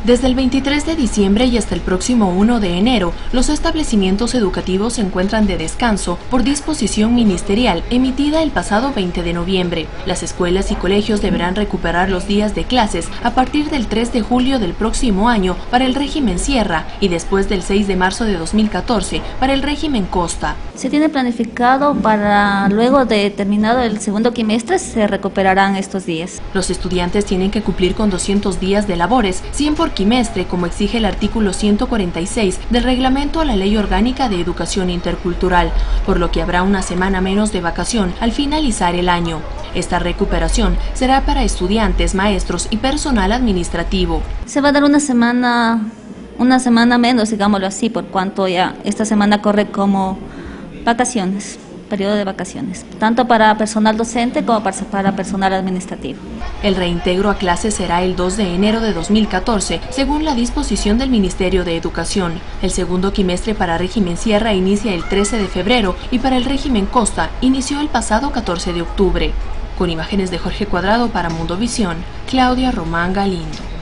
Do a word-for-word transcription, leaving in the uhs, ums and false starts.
Desde el veintitrés de diciembre y hasta el próximo uno de enero, los establecimientos educativos se encuentran de descanso por disposición ministerial emitida el pasado veinte de noviembre. Las escuelas y colegios deberán recuperar los días de clases a partir del tres de julio del próximo año para el régimen Sierra y después del seis de marzo de dos mil catorce para el régimen Costa. Se tiene planificado para luego de terminado el segundo quimestre se recuperarán estos días. Los estudiantes tienen que cumplir con doscientos días de labores, cien por quimestre, como exige el artículo ciento cuarenta y seis del reglamento a la Ley Orgánica de Educación Intercultural, por lo que habrá una semana menos de vacación al finalizar el año. Esta recuperación será para estudiantes, maestros y personal administrativo. Se va a dar una semana, una semana menos, digámoslo así, por cuanto ya esta semana corre como vacaciones, periodo de vacaciones, tanto para personal docente como para personal administrativo. El reintegro a clases será el dos de enero de dos mil catorce, según la disposición del Ministerio de Educación. El segundo quimestre para régimen Sierra inicia el trece de febrero y para el régimen Costa inició el pasado catorce de octubre. Con imágenes de Jorge Cuadrado para Mundovisión, Claudia Román Galindo.